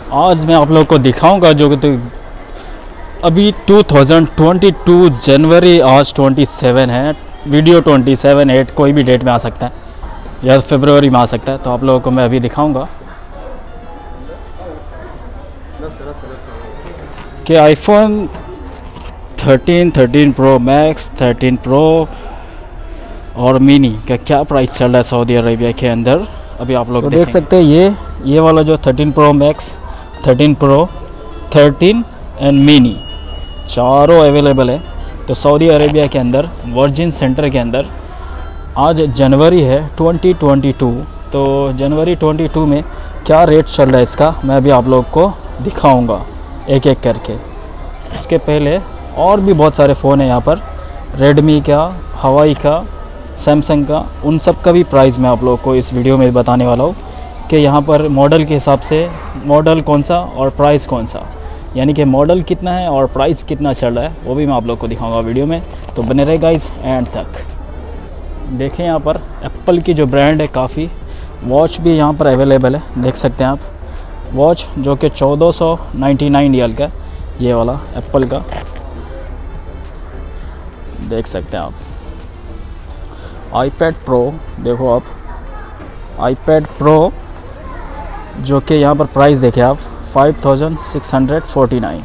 आज मैं आप लोग को दिखाऊंगा जो कि अभी 2022 जनवरी आज 27 है। वीडियो 27 8 कोई भी डेट में आ सकता है या फरवरी में आ सकता है। तो आप लोगों को मैं अभी दिखाऊंगा कि आईफोन 13 प्रो मैक्स, 13 प्रो और मिनी का क्या प्राइस चल रहा है सऊदी अरेबिया के अंदर। अभी आप लोग तो देख सकते हैं ये वाला जो 13 pro max, 13 pro, 13 and mini चारों अवेलेबल है। तो सऊदी अरेबिया के अंदर वर्जिन सेंटर के अंदर आज जनवरी है 2022। तो जनवरी 22 में क्या रेट चल रहा है इसका मैं अभी आप लोग को दिखाऊंगा एक एक करके। उसके पहले और भी बहुत सारे फ़ोन हैं यहाँ पर, रेडमी का, हवाई का, सैमसंग का, उन सब का भी प्राइस मैं आप लोग को इस वीडियो में बताने वाला हूँ कि यहाँ पर मॉडल के हिसाब से मॉडल कौन सा और प्राइस कौन सा, यानी कि मॉडल कितना है और प्राइस कितना चल रहा है वो भी मैं आप लोग को दिखाऊंगा वीडियो में। तो बने रहे गाइस एंड तक। देखें यहाँ पर एप्पल की जो ब्रांड है काफ़ी वॉच भी यहाँ पर अवेलेबल है, देख सकते हैं आप। वॉच जो कि 1499 रियाल का, ये वाला एप्पल का देख सकते हैं आप। आईपैड प्रो देखो आप, आईपैड प्रो जो कि यहाँ पर प्राइस देखें आप 5649,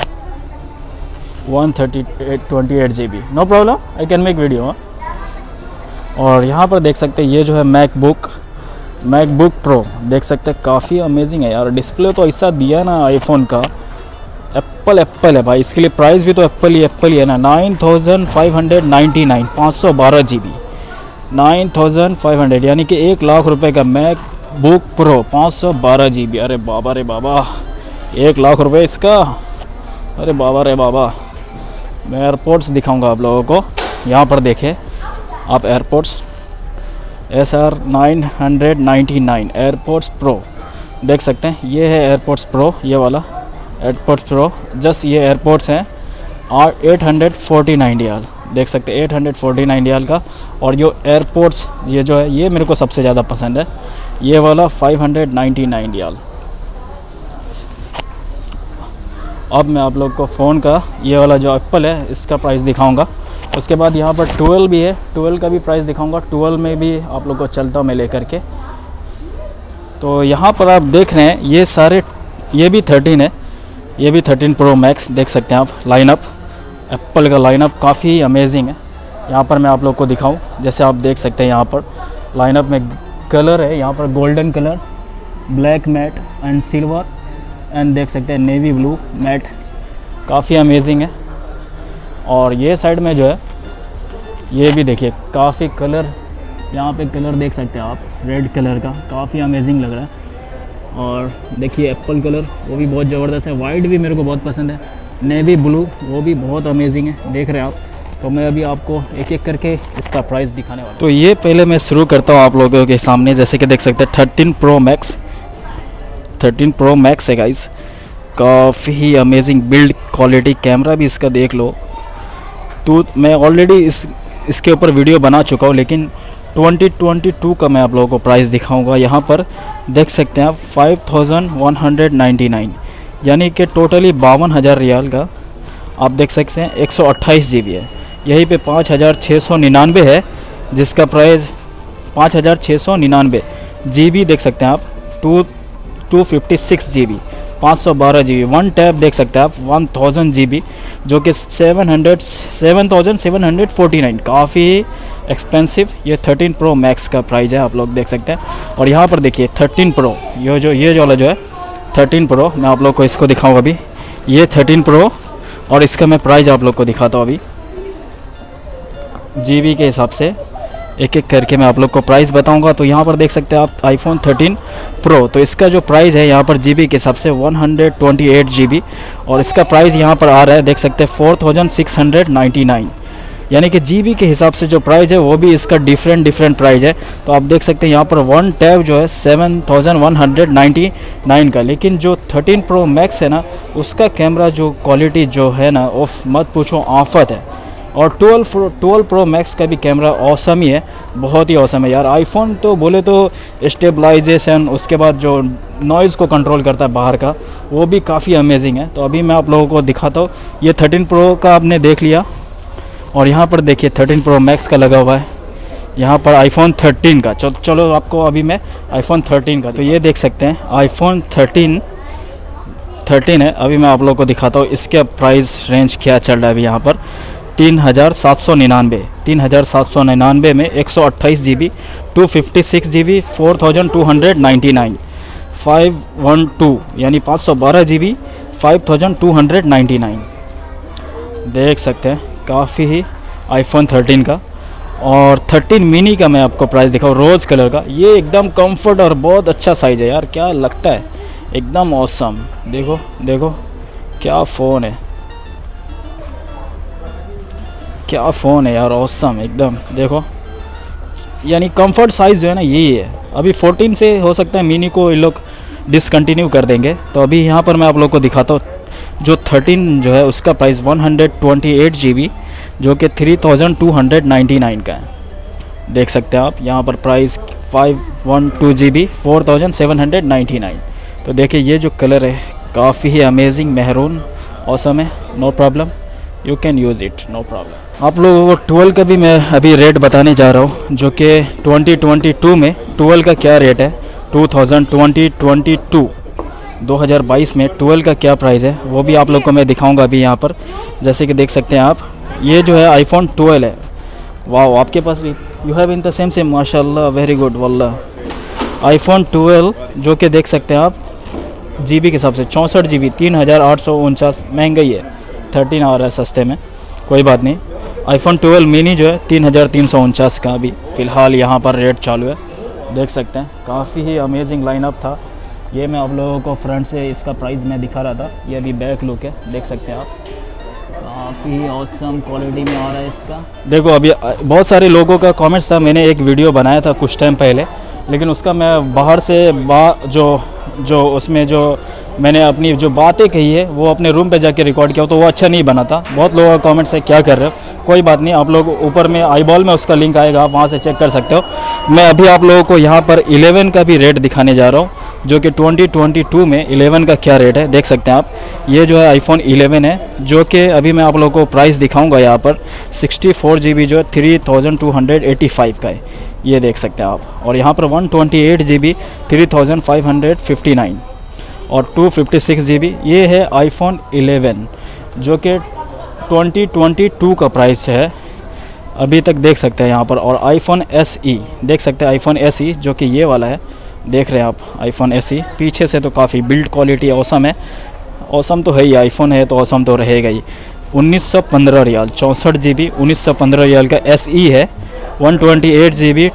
128 GB। No problem, I can make video. और यहाँ पर देख सकते हैं ये जो है मैकबुक प्रो देख सकते हैं, काफ़ी अमेजिंग है यार। डिस्प्ले तो ऐसा दिया ना आईफोन का, एप्पल है भाई। इसके लिए प्राइस भी तो एप्पल ही है ना, 9599, 512 GB, 9500 यानी कि 1 लाख रुपए का मैकबुक प्रो 512 GB। अरे बाबा रे बाबा, 1 लाख रुपए इसका, अरे बाबा रे बाबा। मैं एयरपोर्ट्स दिखाऊंगा आप लोगों को। यहाँ पर देखें आप एयरपोर्ट्स SR 999 एयरपोर्ट्स प्रो देख सकते हैं। ये है एयरपोर्ट्स प्रो, ये वाला एयरपोर्ट्स प्रो। जस्ट ये एयरपोर्ट्स हैं 849 रियाल, देख सकते हैं 849 रियाल का। और जो एयरपोर्ट्स ये जो है ये मेरे को सबसे ज़्यादा पसंद है, ये वाला 599 रियाल। अब मैं आप लोग को फ़ोन का ये वाला जो एप्पल है इसका प्राइस दिखाऊंगा। उसके बाद यहाँ पर 12 भी है, 12 का भी प्राइस दिखाऊंगा। 12 में भी आप लोग को चलता हूँ मैं लेकर के। तो यहाँ पर आप देख रहे हैं ये सारे, ये भी 13 है, ये भी 13 प्रो मैक्स देख सकते हैं आप। लाइनअप एप्पल का लाइनअप काफ़ी अमेजिंग है। यहाँ पर मैं आप लोग को दिखाऊं, जैसे आप देख सकते हैं यहाँ पर लाइनअप में कलर है, यहाँ पर golden colour, black matte and silver and देख सकते हैं नेवी ब्लू मैट, काफ़ी अमेजिंग है। और ये साइड में जो है ये भी देखिए काफ़ी कलर, यहाँ पे कलर देख सकते हैं आप, रेड कलर का काफ़ी अमेजिंग लग रहा है। और देखिए एप्पल कलर वो भी बहुत ज़बरदस्त है। वाइट भी मेरे को बहुत पसंद है, नेवी ब्लू वो भी बहुत अमेजिंग है, देख रहे हैं आप। तो मैं अभी आपको एक एक करके इसका प्राइस दिखाने वाला हूँ। तो ये पहले मैं शुरू करता हूँ आप लोगों के सामने। जैसे कि देख सकते हैं 13 प्रो मैक्स, 13 प्रो मैक्स है गाइस, काफ़ी अमेजिंग बिल्ड क्वालिटी, कैमरा भी इसका देख लो। तो मैं ऑलरेडी इसके ऊपर वीडियो बना चुका हूँ, लेकिन 2022 का मैं आप लोगों को प्राइस दिखाऊंगा। यहाँ पर देख सकते हैं आप 5199 यानी कि टोटली 52,000 रियाल का आप देख सकते हैं। 128 GB है, यहीं पे 5699 है जिसका प्राइस 5699 GB देख सकते हैं आप। 256 GB, 512 GB, 1 टैब देख सकते हैं आप 1000 GB जो कि 7749, काफ़ी एक्सपेंसिव। ये 13 प्रो मैक्स का प्राइस है, आप लोग देख सकते हैं। और यहाँ पर देखिए 13 प्रो, ये वाला जो है 13 प्रो, मैं आप लोग को इसको दिखाऊंगा अभी। ये 13 प्रो और इसका मैं प्राइस आप लोग को दिखाता हूँ अभी GB के हिसाब से, एक एक करके मैं आप लोग को प्राइस बताऊंगा। तो यहाँ पर देख सकते हैं आप आईफोन 13 प्रो, तो इसका जो प्राइस है यहाँ पर GB के हिसाब से 128 GB और इसका प्राइस यहाँ पर आ रहा है देख सकते हैं 4699, यानी कि GB के हिसाब से जो प्राइस है वो भी इसका डिफरेंट प्राइस है। तो आप देख सकते हैं यहाँ पर 1 टैब जो है 7199 का। लेकिन जो 13 प्रो मैक्स है ना, उसका कैमरा जो क्वालिटी जो है ना, ओफ मत पूछो, आफत है। और 12 प्रो मैक्स का भी कैमरा ऑसम ही है, बहुत ही ऑसम है यार। आईफोन तो बोले तो स्टेबलाइजेशन, उसके बाद जो नॉइज़ को कंट्रोल करता है बाहर का, वो भी काफ़ी अमेजिंग है। तो अभी मैं आप लोगों को दिखाता हूँ। ये 13 प्रो का आपने देख लिया, और यहाँ पर देखिए 13 प्रो मैक्स का लगा हुआ है, यहाँ पर आईफोन 13 का। चलो आपको अभी मैं आईफोन 13 का, तो ये देख सकते हैं आईफोन 13 है। अभी मैं आप लोगों को दिखाता हूँ इसके प्राइस रेंज क्या चल रहा है अभी यहाँ पर। 3799 में 128 GB, 256 GB 4299, 512 यानी 512 GB 5299। देख सकते हैं काफ़ी ही आईफोन 13 का। और 13 मिनी का मैं आपको प्राइस दिखाऊँ, रोज़ कलर का। ये एकदम कंफर्ट और बहुत अच्छा साइज़ है यार, क्या लगता है, एकदम ऑसम। देखो देखो क्या फ़ोन है, क्या फ़ोन है यार, ऑसम एकदम। देखो यानी कंफर्ट साइज़ जो है ना यही है। अभी 14 से हो सकता है मिनी को ये लोग डिसकंटिन्यू कर देंगे। तो अभी यहाँ पर मैं आप लोग को दिखाता हूँ जो 13 जो है उसका प्राइस 128 GB जो कि 3299 का है। देख सकते हैं आप यहाँ पर प्राइस 512 GB 4799। तो देखिए ये जो कलर है काफ़ी ही अमेजिंग मेहरून ऑसम है, no problem, you can use it, no problem. आप लोगों को 12 का भी मैं अभी रेट बताने जा रहा हूँ, जो कि 2022 में 12 का क्या रेट है, 2022 में 12 का क्या प्राइस है वो भी आप लोग को मैं दिखाऊंगा अभी यहाँ पर। जैसे कि देख सकते हैं आप, ये जो है आईफोन 12 है। वाह, आपके पास भी you have in the same माशाल्लाह, वेरी गुड वल्लाह। आईफोन 12 जो कि देख सकते हैं आप GB के हिसाब से 64 GB 3849, महंगा ही है, 13 आ रहा है सस्ते में, कोई बात नहीं। आईफोन 12 मिनी जो है 3349 का अभी फ़िलहाल यहाँ पर रेट चालू है। देख सकते हैं काफ़ी ही अमेजिंग लाइनअप था। ये मैं आप लोगों को फ्रंट से इसका प्राइस मैं दिखा रहा था, ये अभी बैक लुक है, देख सकते हैं आप, काफ़ी ऑसम क्वालिटी में आ रहा है इसका। देखो अभी बहुत सारे लोगों का कमेंट्स था, मैंने एक वीडियो बनाया था कुछ टाइम पहले, लेकिन उसका मैं बाहर से जो उसमें जो मैंने अपनी जो बातें कही है वो अपने रूम पे जाके रिकॉर्ड किया, तो वो अच्छा नहीं बना था। बहुत लोगों का कमेंट्स है क्या कर रहे हो, कोई बात नहीं, आप लोग ऊपर में आई बॉल में उसका लिंक आएगा, आप वहाँ से चेक कर सकते हो। मैं अभी आप लोगों को यहाँ पर 11 का भी रेट दिखाने जा रहा हूँ, जो कि 2022 में 11 का क्या रेट है देख सकते हैं आप। ये जो है आईफोन 11 है, जो कि अभी मैं आप लोगों को प्राइस दिखाऊंगा यहाँ पर। 64 GB जो है 3285 का है, ये देख सकते हैं आप। और यहाँ पर 128 GB 3559 और 256 GB ये है आईफोन 11, जो कि 2022 का प्राइस है अभी तक, देख सकते हैं यहाँ पर। और आईफोन SE देख सकते हैं, आईफोन SE जो कि ये वाला है, देख रहे हैं आप आईफोन SE। पीछे से तो काफ़ी बिल्ड क्वालिटी ऑसम है, ऑसम तो है ही, आईफोन है तो ऑसम तो रहेगा ही। 1915 रियाल 64 GB 1915 रियाल का SE है। 128 GB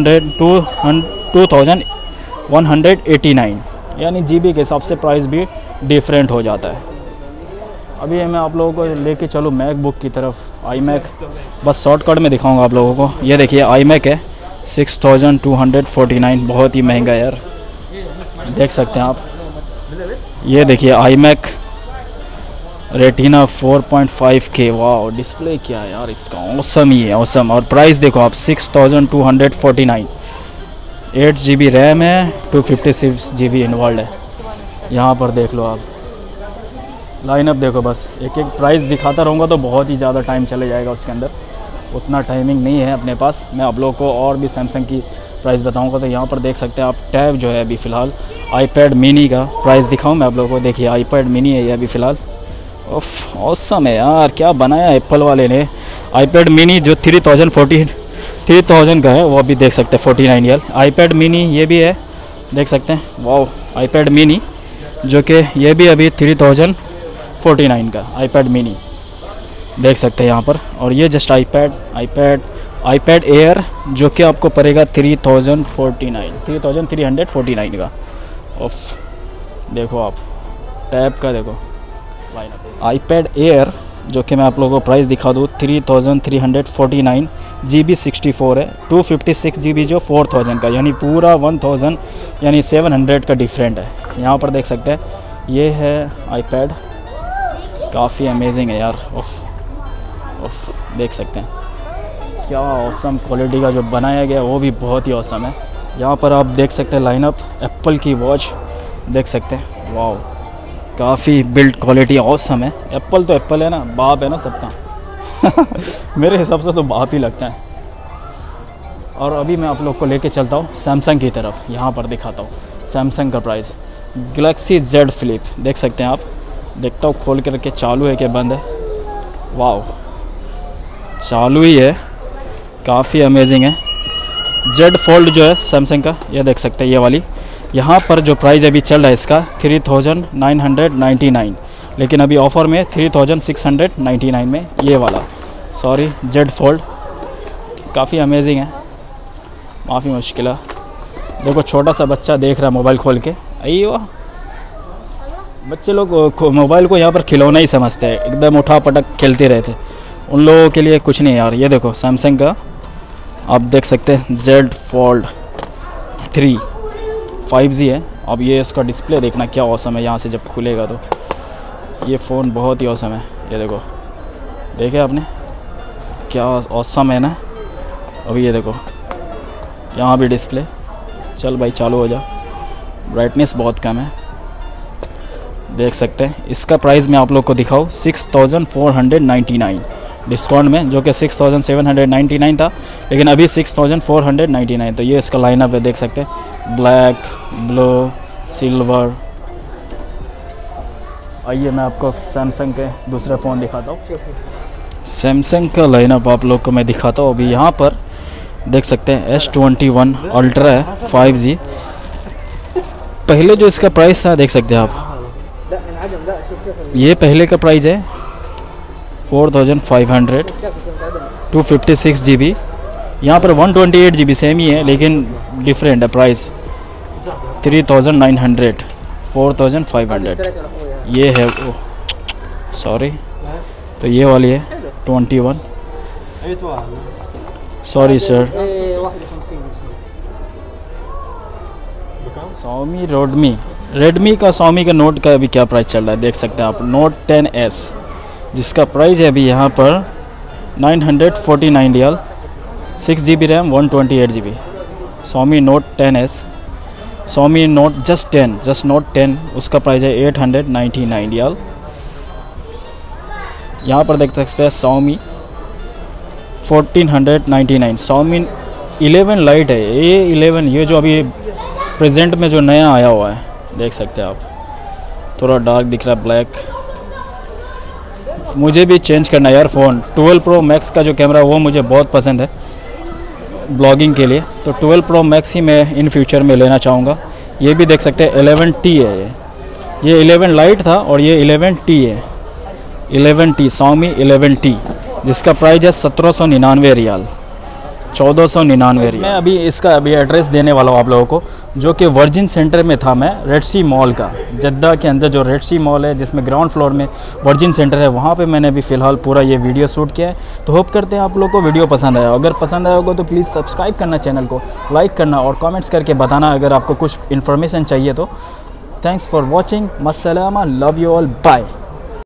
2189, यानी GB के हिसाब से प्राइस भी डिफरेंट हो जाता है। अभी मैं आप लोगों को लेके चलूँ मैकबुक की तरफ, iMac, बस शॉर्टकट में दिखाऊंगा आप लोगों को। ये देखिए iMac है 6249, बहुत ही महंगा यार, देख सकते हैं आप। ये देखिए iMac रेटिना 4.5K, वाह डिस्प्ले क्या है यार इसका, ऑसम ही है, ऑसम। और प्राइस देखो आप 6249, 8 GB रैम है, 256 GB इनवर्ल्ड है। यहाँ पर देख लो आप, लाइनअप देखो, बस एक एक प्राइस दिखाता रहूँगा तो बहुत ही ज़्यादा टाइम चले जाएगा उसके अंदर, उतना टाइमिंग नहीं है अपने पास। मैं आप लोगों को और भी सैमसंग की प्राइस बताऊंगा। तो यहाँ पर देख सकते हैं आप टैब जो है अभी फ़िलहाल iPad मिनी का प्राइस दिखाऊं मैं आप लोगों को। देखिए iPad मिनी है ये अभी फ़िलहाल, ऑफ ऑसम है यार, क्या बनाया एप्पल वाले ने। iPad मिनी जो 3000 का है वो अभी देख सकते हैं 49 ईयर। iPad मिनी ये भी है, देख सकते हैं, वाओ iPad मिनी जो कि ये भी अभी 3049 का iPad मिनी देख सकते हैं यहाँ पर। और ये जस्ट iPad Air जो कि आपको पड़ेगा 3349 का। ऑफ देखो आप टैब का देखो, iPad Air जो कि मैं आप लोगों को प्राइस दिखा दूँ 3349, GB 64 है, 256 GB जो 4000 का, यानी पूरा 1000 यानी 700 का डिफरेंट है। यहाँ पर देख सकते हैं ये है iPad, काफ़ी अमेजिंग है यार, ऑफ देख सकते हैं क्या ऑसम क्वालिटी का जो बनाया गया वो भी बहुत ही ऑसम है। यहाँ पर आप देख सकते हैं लाइनअप एप्पल की वॉच देख सकते हैं। वाओ, काफ़ी बिल्ड क्वालिटी ऑसम है। एप्पल तो एप्पल है ना, बाप है ना सबका मेरे हिसाब से तो बाप ही लगता है। और अभी मैं आप लोग को लेके चलता हूँ सैमसंग की तरफ। यहाँ पर दिखाता हूँ सैमसंग का प्राइस। गैलेक्सी Z फ्लिप देख सकते हैं आप। देखता हूँ खोल करके चालू है कि बंद है। वाओ, चालू ही है, काफ़ी अमेजिंग है। Z फोल्ड जो है सैमसंग का, ये देख सकते हैं ये वाली। यहाँ पर जो प्राइस अभी चल रहा है इसका 3999, लेकिन अभी ऑफ़र में 3699 में ये वाला सॉरी Z फोल्ड। काफ़ी अमेजिंग है, काफ़ी मुश्किल है। देखो छोटा सा बच्चा देख रहा है मोबाइल खोल के। अये वाह, बच्चे लोग मोबाइल को यहाँ पर खिलौना ही समझते हैं, एकदम उठा पटक खेलते रहते। उन लोगों के लिए कुछ नहीं यार। ये देखो सैमसंग का आप देख सकते हैं Z फोल्ड 3 5G है। अब ये इसका डिस्प्ले देखना क्या औसम है। यहाँ से जब खुलेगा तो ये फ़ोन बहुत ही औसम है। ये देखो, देखे आपने क्या औसम है ना। अभी ये देखो यहाँ भी डिस्प्ले। चल भाई चालू हो जा। ब्राइटनेस बहुत कम है, देख सकते हैं। इसका प्राइस मैं आप लोग को दिखाऊँ 6499 डिस्काउंट में, जो कि 6799 था, लेकिन अभी 6499। तो ये इसका लाइनअप है, देख सकते हैं ब्लैक, ब्लू, सिल्वर। आइए मैं आपको सैमसंग के दूसरे फ़ोन दिखाता हूँ। सैमसंग का लाइनअप आप लोग को मैं दिखाता हूँ। अभी यहाँ पर देख सकते हैं S21 अल्ट्रा है 5G। पहले जो इसका प्राइस था देख सकते हैं आप, ये पहले का प्राइस है 4500 256 GB। यहाँ पर 128 GB सेम ही है, लेकिन डिफरेंट है प्राइस 3900 4500। ये है वो सॉरी, तो ये वाली है 21। Sorry sir. Xiaomi रेडमी का Xiaomi का नोट का अभी क्या प्राइस चल रहा है देख सकते हैं आप। नोट 10S जिसका प्राइस है अभी यहाँ पर 949 रियाल, 6 GB RAM 128 GB। Xiaomi note 10S, Xiaomi नोट जस्ट नोट 10 उसका प्राइस है 899 रियाल। यहाँ पर देख सकते हैं Xiaomi 1499। Xiaomi 11 लाइट है ये 11, ये जो अभी प्रेजेंट में जो नया आया हुआ है देख सकते हैं आप। थोड़ा डार्क दिख रहा है, ब्लैक। मुझे भी चेंज करना है यार फ़ोन। 12 Pro Max का जो कैमरा वो मुझे बहुत पसंद है ब्लॉगिंग के लिए, तो 12 Pro Max ही मैं इन फ्यूचर में लेना चाहूँगा। ये भी देख सकते हैं 11T है ये 11 लाइट था और ये 11T है। 11T Xiaomi 11T जिसका प्राइस है 1799 रियाल, 1499 रियाल। मैं अभी इसका एड्रेस देने वाला हूँ आप लोगों को, जो कि वर्जिन सेंटर में था। मैं रेड सी मॉल का, जद्दा के अंदर जो रेड सी मॉल है जिसमें ग्राउंड फ्लोर में वर्जिन सेंटर है, वहाँ पे मैंने अभी फ़िलहाल पूरा ये वीडियो शूट किया है। तो होप करते हैं आप लोग को वीडियो पसंद आया। अगर पसंद आया होगा तो प्लीज़ सब्सक्राइब करना, चैनल को लाइक करना और कमेंट्स करके बताना अगर आपको कुछ इन्फॉर्मेशन चाहिए तो। थैंक्स फॉर वॉचिंग, मस्सलामा, लव यू ऑल, बाय।